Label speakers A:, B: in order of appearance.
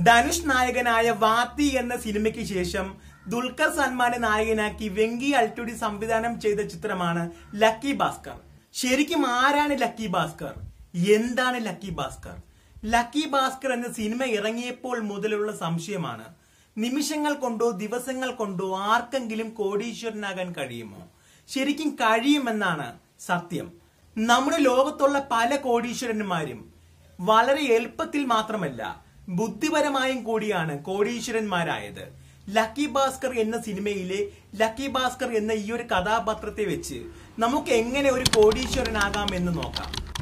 A: ധനുഷ് നായകനായ വാത്തി എന്ന സിനിമയ്ക്ക് ശേഷം ദുൽഖർ സൽമാനെ നായകനാക്കി വെങ്കി അൽറ്റുടി സംവിധാനം ചെയ്ത ചിത്രമാണ് ലക്കി ഭാസ്കർ. ശരിക്കും ആരാണ് ലക്കി ഭാസ്കർ? എന്താണ് ലക്കി ഭാസ്കർ? ലക്കി ഭാസ്കർ എന്ന സിനിമ ഇറങ്ങിയപ്പോൾ മുതലുള്ള സംശയമാണ്. നിമിഷങ്ങൾ കൊണ്ടോ ദിവസങ്ങൾ കൊണ്ടോ ആർക്കെങ്കിലും കോടീശ്വരനാകാൻ കഴിയുമോ? ശരിക്കും കഴിയുമെന്നാണ് സത്യം. നമ്മുടെ ലോകത്തുള്ള പല കോടീശ്വരന്മാരും വളരെ എളുപ്പത്തിൽ മാത്രമല്ല ബുദ്ധിപരമായും കൂടിയാണ് കോടീശ്വരന്മാരായത്. ലക്കി ഭാസ്കർ എന്ന സിനിമയിലെ ലക്കി ഭാസ്കർ എന്ന ഈ ഒരു കഥാപാത്രത്തെ വെച്ച് നമുക്ക് എങ്ങനെ ഒരു കോടീശ്വരനാകാം എന്ന് നോക്കാം.